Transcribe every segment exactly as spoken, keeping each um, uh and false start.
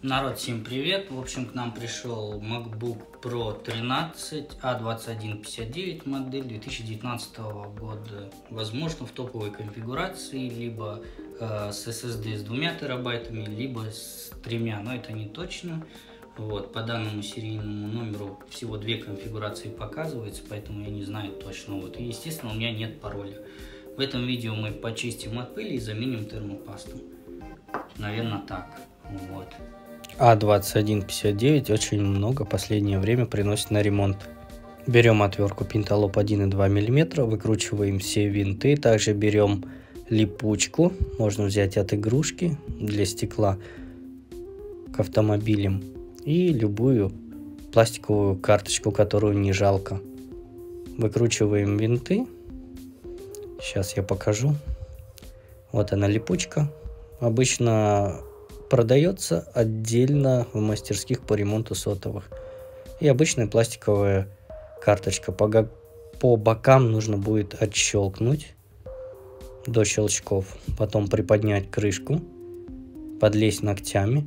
Народ, всем привет! В общем, к нам пришел MacBook Pro тринадцать А двадцать один пятьдесят девять модель две тысячи девятнадцатого года. Возможно, в топовой конфигурации, либо э, с эс эс ди с двумя терабайтами, либо с тремя, но это не точно. Вот, по данному серийному номеру всего две конфигурации показывается, поэтому я не знаю точно. Вот. И, естественно, у меня нет пароля. В этом видео мы почистим от пыли и заменим термопасту. Наверное, так. Вот. А двадцать один пятьдесят девять очень много последнее время приносит на ремонт. Берем отвертку Пенталоп один и два миллиметра, выкручиваем все винты, также берем липучку, можно взять от игрушки для стекла к автомобилям, и любую пластиковую карточку, которую не жалко. Выкручиваем винты. Сейчас я покажу. Вот она, липучка. Обычно продается отдельно в мастерских по ремонту сотовых. И обычная пластиковая карточка. По, по бокам нужно будет отщелкнуть до щелчков. Потом приподнять крышку, подлезть ногтями.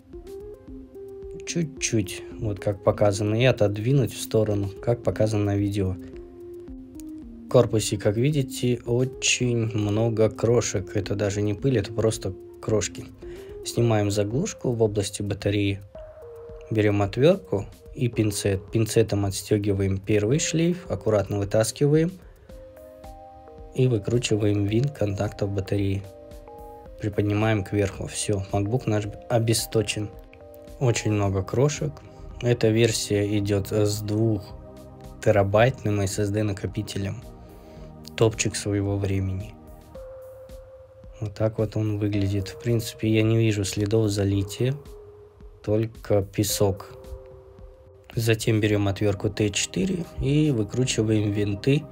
Чуть-чуть, вот как показано, и отодвинуть в сторону, как показано на видео. В корпусе, как видите, очень много крошек. Это даже не пыль, это просто крошки. Снимаем заглушку в области батареи, берем отвертку и пинцет. Пинцетом отстегиваем первый шлейф, аккуратно вытаскиваем и выкручиваем винт контактов батареи. Приподнимаем кверху. Все, MacBook наш обесточен. Очень много крошек. Эта версия идет с двух терабайтным эс эс ди накопителем. Топчик своего времени. Вот так вот он выглядит. В принципе, я не вижу следов залития, только песок. Затем берем отвертку тэ четыре и выкручиваем винты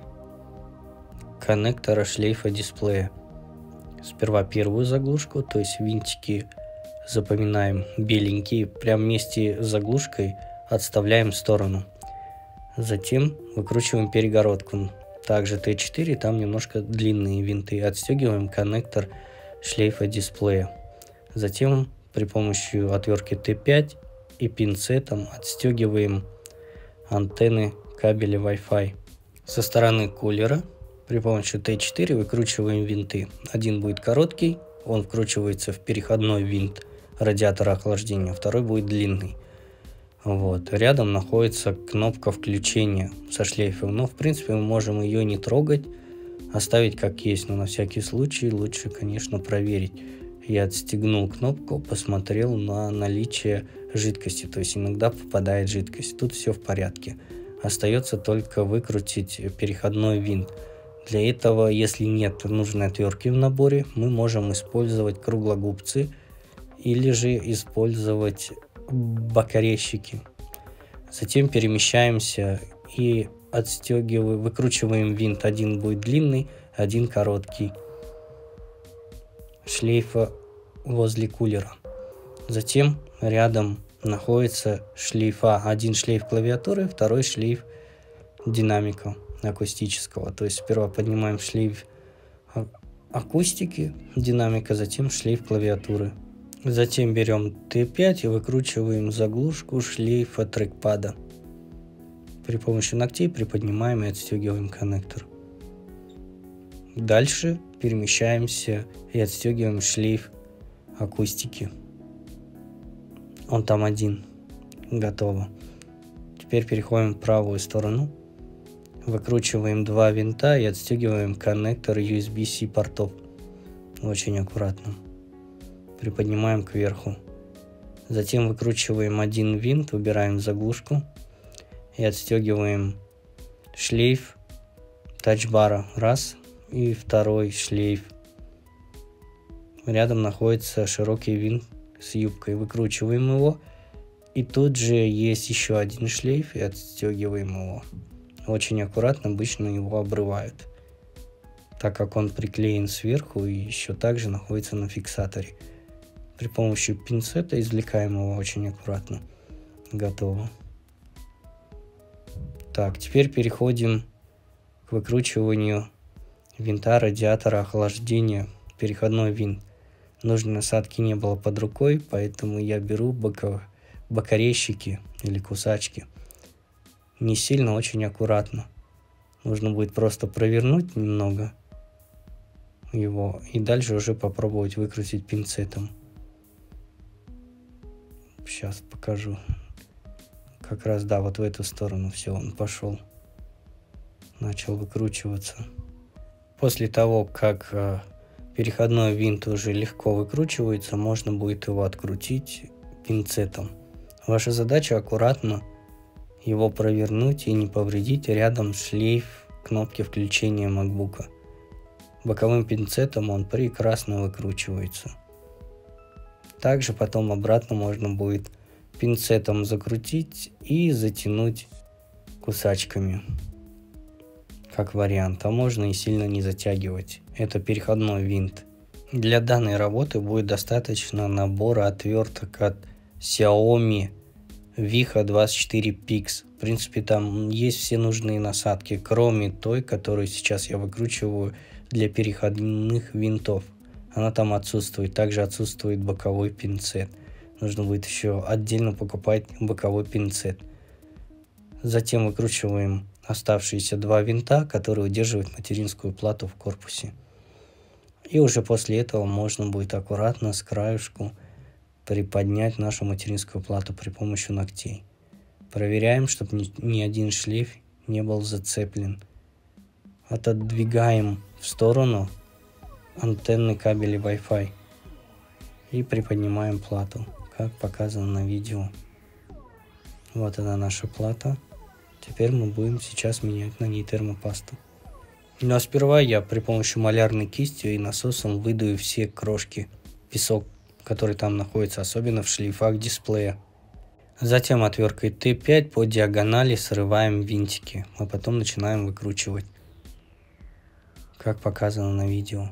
коннектора шлейфа дисплея. Сперва первую заглушку, то есть винтики запоминаем беленькие, прям вместе с заглушкой отставляем в сторону. Затем выкручиваем перегородку. Также тэ четыре, там немножко длинные винты. Отстегиваем коннектор шлейфа дисплея. Затем при помощи отвертки тэ пять и пинцетом отстегиваем антенны кабеля Wi-Fi. Со стороны кулера при помощи тэ четыре выкручиваем винты. Один будет короткий, он вкручивается в переходной винт радиатора охлаждения, второй будет длинный. Вот. Рядом находится кнопка включения со шлейфом, но в принципе мы можем ее не трогать, оставить как есть, но на всякий случай лучше, конечно, проверить. Я отстегнул кнопку, посмотрел на наличие жидкости, то есть иногда попадает жидкость. Тут все в порядке. Остается только выкрутить переходной винт. Для этого, если нет нужной отвертки в наборе, мы можем использовать круглогубцы или же использовать бокорезчики. Затем перемещаемся и отстегиваем, выкручиваем винт. Один будет длинный, один короткий. Шлейфа возле кулера. Затем рядом находится шлейфа. Один шлейф клавиатуры, второй шлейф динамика акустического. То есть сперва поднимаем шлейф акустики, динамика, затем шлейф клавиатуры. Затем берем тэ пять и выкручиваем заглушку шлейфа трекпада. При помощи ногтей приподнимаем и отстегиваем коннектор. Дальше перемещаемся и отстегиваем шлейф акустики. Он там один. Готово. Теперь переходим в правую сторону. Выкручиваем два винта и отстегиваем коннектор ю эс би-C портов. Очень аккуратно. Приподнимаем кверху. Затем выкручиваем один винт, убираем заглушку и отстегиваем шлейф тачбара. Раз. И второй шлейф. Рядом находится широкий винт с юбкой. Выкручиваем его. И тут же есть еще один шлейф и отстегиваем его. Очень аккуратно, обычно его обрывают, так как он приклеен сверху и еще также находится на фиксаторе. При помощи пинцета извлекаем его очень аккуратно. Готово. Так, теперь переходим к выкручиванию винта радиатора охлаждения, переходной винт. нужной насадки не было под рукой, поэтому я беру боко... бокорезчики или кусачки. Не сильно, очень аккуратно. Нужно будет просто провернуть немного его и дальше уже попробовать выкрутить пинцетом. Сейчас покажу. Как раз, да, вот в эту сторону все, он пошел. Начал выкручиваться. После того, как э, переходной винт уже легко выкручивается, можно будет его открутить пинцетом. Ваша задача аккуратно его провернуть и не повредить рядом шлейф кнопки включения MacBook. Боковым пинцетом он прекрасно выкручивается. Также потом обратно можно будет пинцетом закрутить и затянуть кусачками, как вариант, а можно и сильно не затягивать. Это переходной винт. Для данной работы будет достаточно набора отверток от Xiaomi Viho двадцать четыре пикс. В принципе, там есть все нужные насадки, кроме той, которую сейчас я выкручиваю для переходных винтов. Она там отсутствует. Также отсутствует боковой пинцет. Нужно будет еще отдельно покупать боковой пинцет. Затем выкручиваем оставшиеся два винта, которые удерживают материнскую плату в корпусе. И уже после этого можно будет аккуратно с краешку приподнять нашу материнскую плату при помощи ногтей. Проверяем, чтобы ни, ни один шлейф не был зацеплен. Отодвигаем в сторону антенны кабеля Wi-Fi и приподнимаем плату, как показано на видео. Вот она, наша плата. Теперь мы будем сейчас менять на ней термопасту. Ну а сперва я при помощи малярной кистью и насосом выдую все крошки, песок, который там находится, особенно в шлейфах дисплея. Затем отверткой тэ пять по диагонали срываем винтики, а потом начинаем выкручивать, как показано на видео.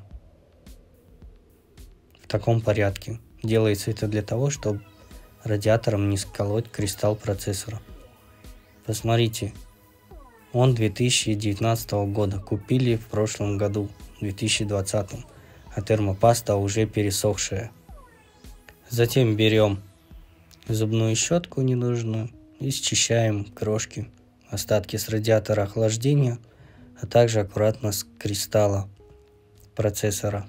В таком порядке. Делается это для того, чтобы радиатором не сколоть кристалл процессора. Посмотрите, он две тысячи девятнадцатого года, купили в прошлом году, в две тысячи двадцатом, а термопаста уже пересохшая. Затем берем зубную щетку ненужную и счищаем крошки, остатки с радиатора охлаждения, а также аккуратно с кристалла процессора.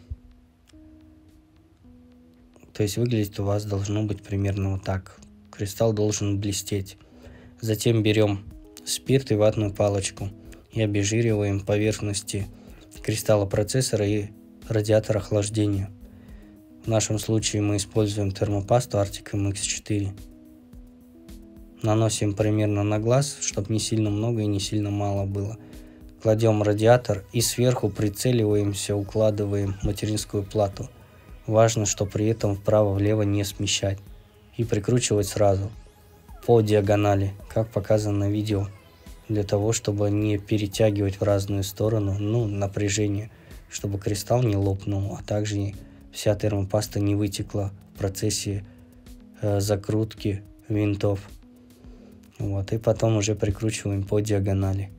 То есть выглядеть у вас должно быть примерно вот так. Кристалл должен блестеть. Затем берем спирт и ватную палочку и обезжириваем поверхности кристалла процессора и радиатора охлаждения. В нашем случае мы используем термопасту Arctic эм икс четыре. Наносим примерно на глаз, чтобы не сильно много и не сильно мало было. Кладем радиатор и сверху прицеливаемся, укладываем материнскую плату. Важно, что при этом вправо-влево не смещать и прикручивать сразу по диагонали, как показано на видео, для того, чтобы не перетягивать в разную сторону, ну, напряжение, чтобы кристалл не лопнул, а также вся термопаста не вытекла в процессе э, закрутки винтов. Вот, и потом уже прикручиваем по диагонали.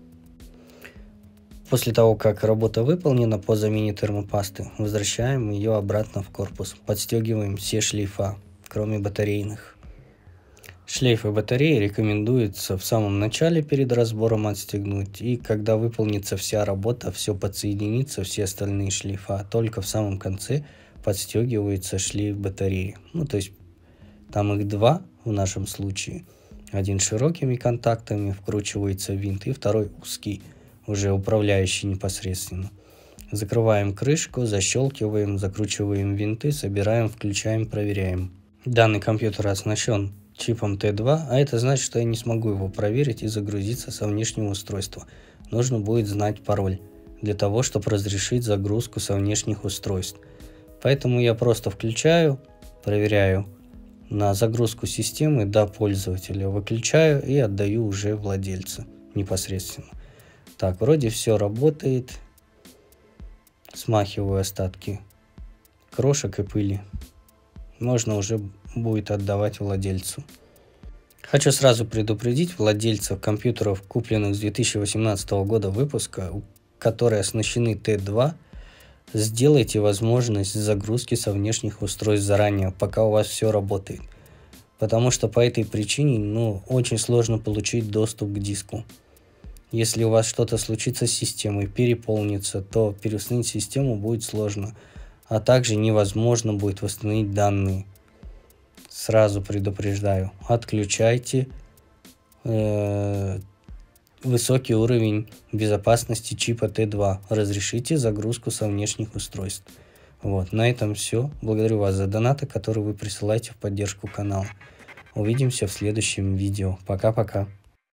После того, как работа выполнена по замене термопасты, возвращаем ее обратно в корпус. Подстегиваем все шлейфа, кроме батарейных. Шлейфы батареи рекомендуется в самом начале перед разбором отстегнуть. И когда выполнится вся работа, все подсоединится, все остальные шлейфа, только в самом конце подстегивается шлейф батареи. Ну, то есть там их два в нашем случае. Один широкими контактами вкручивается винт, и второй узкий, уже управляющий непосредственно. Закрываем крышку, защелкиваем, закручиваем винты, собираем, включаем, проверяем. Данный компьютер оснащен чипом тэ два, а это значит, что я не смогу его проверить и загрузиться со внешнего устройства. Нужно будет знать пароль для того, чтобы разрешить загрузку со внешних устройств. Поэтому я просто включаю, проверяю на загрузку системы до пользователя, выключаю и отдаю уже владельцу непосредственно. Так, вроде все работает. Смахиваю остатки крошек и пыли. Можно уже будет отдавать владельцу. Хочу сразу предупредить владельцев компьютеров, купленных с две тысячи восемнадцатого года выпуска, которые оснащены тэ два, сделайте возможность загрузки со внешних устройств заранее, пока у вас все работает. Потому что по этой причине, ну, очень сложно получить доступ к диску. Если у вас что-то случится с системой, переполнится, то переустановить систему будет сложно. А также невозможно будет восстановить данные. Сразу предупреждаю, отключайте э, высокий уровень безопасности чипа Т два. Разрешите загрузку со внешних устройств. Вот, на этом все. Благодарю вас за донаты, которые вы присылаете в поддержку канала. Увидимся в следующем видео. Пока-пока.